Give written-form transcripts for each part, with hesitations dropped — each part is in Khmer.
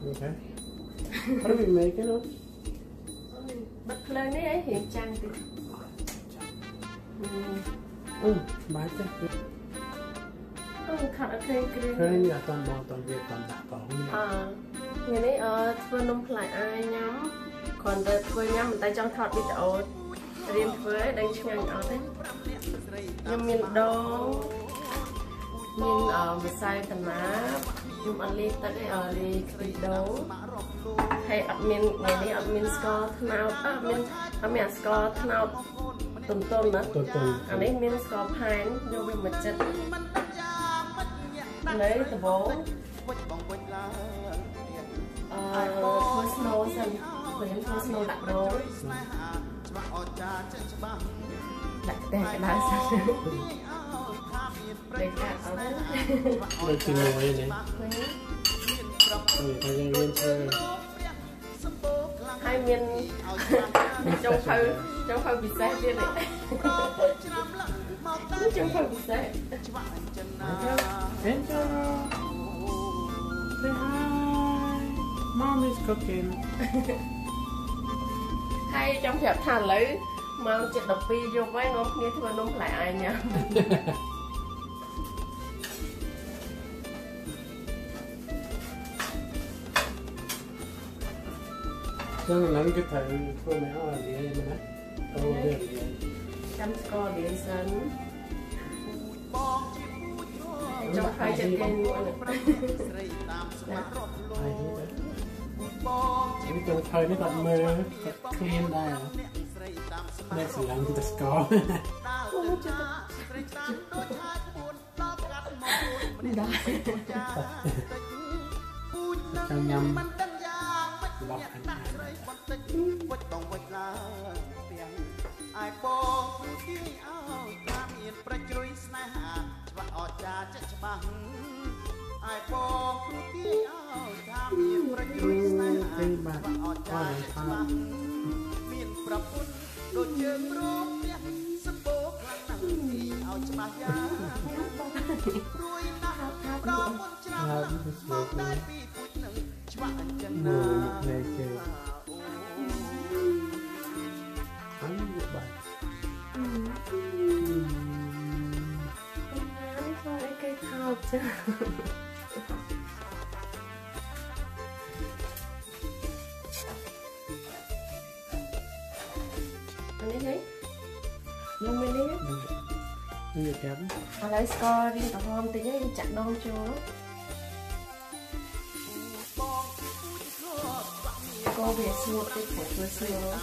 Okay. How do we make it? Bật lên đấy ấy hiện trang thì. Mát chứ. Thật là kê kê. Cái này toàn bò toàn Việt toàn đã có. Ngày nay thưa nông lại ai nhắm. Còn thưa nhắm mình tay trong thọt video riêng với đánh ngang ở thế. Nhưng mình đâu mình mình sai thành má nhưng mà đi tới đây ở đi video hay admin ngày nay admin score nào admin score nào tuần đó anh ấy min score pine vô bên mặt chất lấy từ bố thôi snow xem khuyến thôi snow đặt đồ đặt tên cái đá sao để cả ở đấy Được thì ngồi này người ta lên chơi hai miền trong phơi bị say kia này trong phơi bị say Angel say hi mom is cooking hay trong phép thàn lấy mang chuyện đập pi vô với nó nghe thôi nó lại ai nha cho nên là cái thầy cô mẹ là gì em đó đâu biết chăm score điện sân trong hai trận game luôn Ini kalau kau ini tak clean dah. Next lang kita score. Trong nhâm lọc hành ai bomที่เอาทำมีประโยชน์นะว่าออกจากจะบังมีนประพุ่นโดยเชิงรูปเนี่ยสมบูรณ์ครั้งนั้นที่เอาจะมายารุยนะรอมนชนะมองได้ปีพุทธหนึ่งชวะจันนา anh ấy nhưng mình đi như kém lấy score đi tập hôm tí nhá chặt đông chưa cô về xưa cái của tôi xưa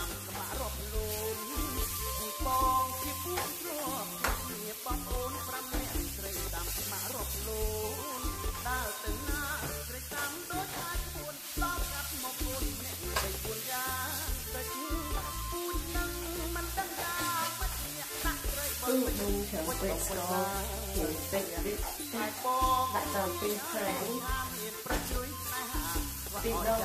mình trở về score hiện tình đặt tầm pin phẳng pin đâu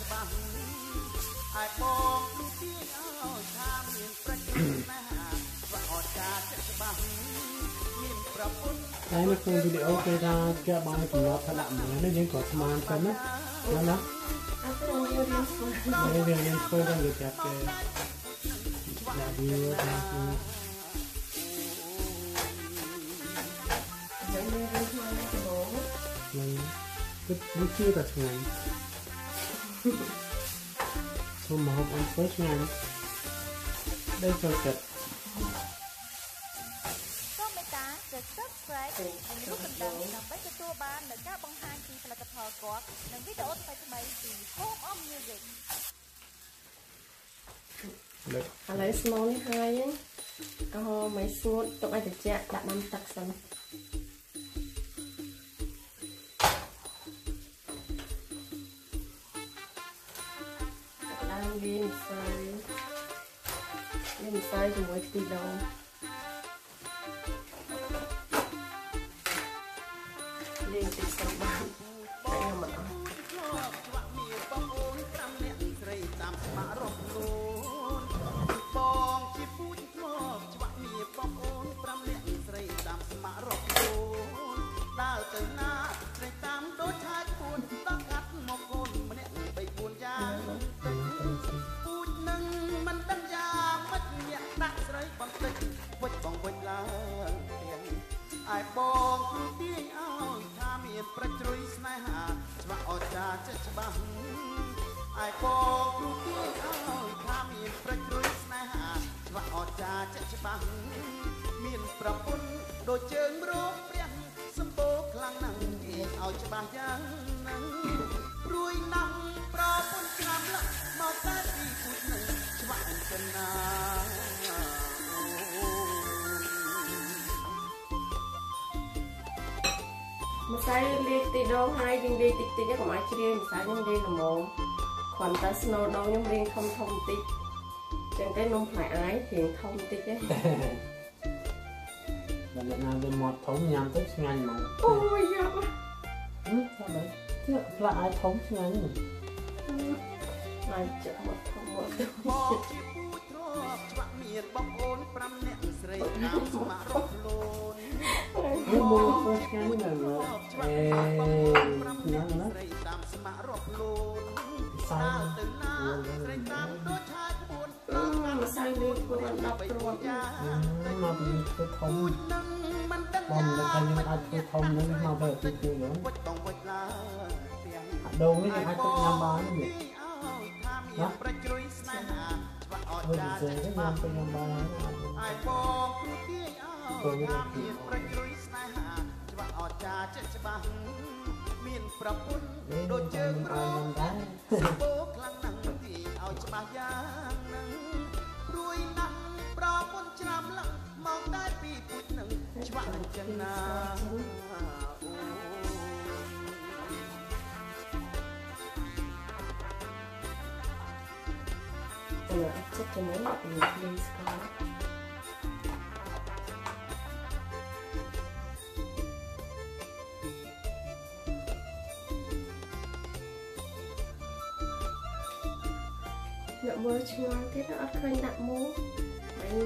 đây là cùng video cái ra cái bài của nó thật lạ mới nó những có tham ăn phân á nó đây là những phơi đang được chặt cái là video cái chưa đặt ngày thôi mà học ăn first ngày đây cho chặt có mấy tá để subscribe để lúc mình đăng làm mấy cái tour ban để các băng hai thì là tập hợp của những video phải cho mấy thì home of music lấy small hai ấy có mấy small tụi anh phải chặt đặt 5 tắc xong lên sai cho mỗi tí đâu lên tí xong bán anh em ạ Hãy subscribe cho kênh Ghiền Mì Gõ để không bỏ lỡ ai bongគ្រូទាយឲ្យថាមានប្រជ្រុយស្នេហាច្បាស់អស្ចារ្យចិត្តច្បាស់ai bongគ្រូទាយឲ្យថាមានប្រជ្រុយស្នេហាច្បាស់អស្ចារ្យចិត្តច្បាស់មានប្រពន្ធដូចជើងរោគព្រះសម្បូរខ្លាំងណាស់គេឲ្យច្បាស់យ៉ាងហ្នឹងព្រួយណាស់ប្រពន្ធឆ្លាមលាក់មកតែពីពូជនឹងច្បាស់អញ្ចឹងណាម្សៅលាយទីដងហើយយើងលាយតិចតិចកុំឲ្យជ្រាវម្សៅខ្ញុំលាយល្មមគ្រាន់តែស្នូលដងខ្ញុំរៀងធំបន្តិចចឹងទៅនំផ្លែអាយរៀងធំបន្តិចទេបើអ្នកណាវាមាត់ធំញ៉ាំទៅឆ្ងាញ់ហ្មងអូយយ៉ាប់ថាបែបជឿផ្លាក់អាយធំឆ្ងាញ់ហើយចាក់មកធំមកមកជាពូទ្របច្បាក់មានបងអូន5នាក់ស្រីតាមស្មារកខ្លួនមកឆ្ងាញ់ណាស់ណាស់ស្រីតាមស្មារកខ្លួនសាទៅណាស្រីតាមដូចឆាយក្បួនម្សៅលាយធ្វើ10គ្រាប់មកពីធ្វើធំមិនដឹងបងតែខ្ញុំអាចធ្វើធំនឹងមកទៅទីទីហ្នឹងវិចបងវិចឡើយដងនេះអាចទុកញ៉ាំបានទេណាប្រជ្រុយស្នេហាច្បាស់អស្ចារ្យញ៉ាំទៅញ៉ាំបាន aiបងគ្រូទាយឲ្យថាមានប្រជ្រុយស្នេហាច្បាស់អស្ចារ្យចិត្តច្បាស់មានប្រពន្ធដូចជើងរោគសម្បូរខ្លាំងណាស់ទីឲ្យច្បាស់យ៉ាងហ្នឹងព្រួយណាស់ប្រពន្ធច្រាមលឹកមកតែពីពូជនឹងច្បាស់អញ្ចឹងណាចិត្តចំណេញពីលេងស្គាល់អ្នកមើលឆ្ងល់ទៀតអត់ឃើញដាក់មូហើយ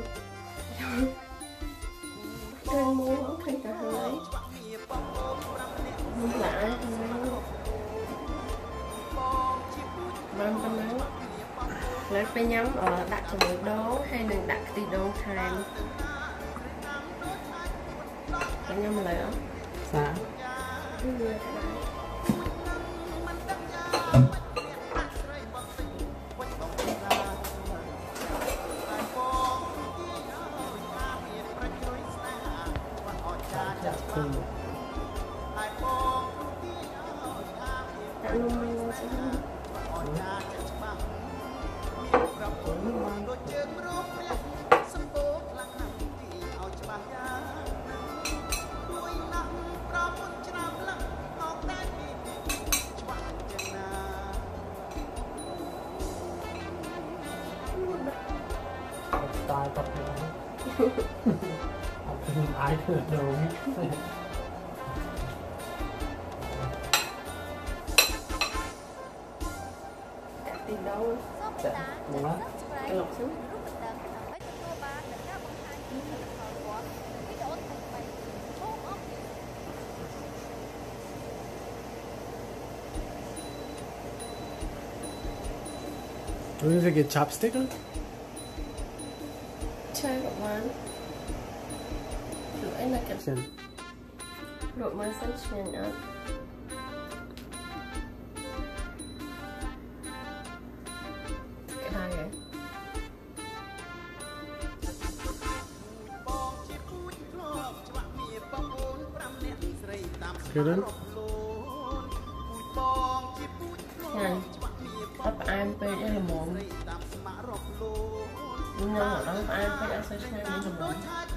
ឃើញមូឃើញតែហើយមិនឡាយបានប៉ុណ្ណឹងលើពេលញ៉ាំដាក់ជាមួយដូងហើយនឹងដាក់ខ្ទិះដូងថែមតែញ៉ាំលើអត់សាចាក់គឺ aiបងដាក់នំមកសិនអស្ចារ្យចិត្តច្បាស់មានប្រពន្ធដូចជើងរោគព្រះសម្បូរខ្លាំងណាស់ទីឲ្យច្បាស់យ៉ាងព្រួយណាស់ប្រពន្ធច្រាមលឹកមកតែពីច្បាស់អញ្ចឹងណាตายกับผมខ្ញុំអាចធ្វើដូងទីដូងចាក់មកក្លុកសិនរូបបណ្ដឹងដើម្បីទទួលបាននូវការបង្ហាញពីផលិតផលគាត់វីដេអូថ្មីៗចូលអប Do you get chopstick on? ឆើក៏បានលក់អីណាកាត់សិនលក់មកសិនឆ្ងាញ់អត់ក្តៅហ៎បងជាពូជធ្លាប់ច្បាក់មានបងអូន5នាក់ស្រីតាមស្មារកខ្លួនពូជបងជាពូជធ្លាប់ច្បាក់មានអត់ផ្អែមពេកទេល្មមតាមស្មារកខ្លួនញ៉ាំអត់ផ្អែមពេកអត់សូវឆ្ងាញ់ទេល្មម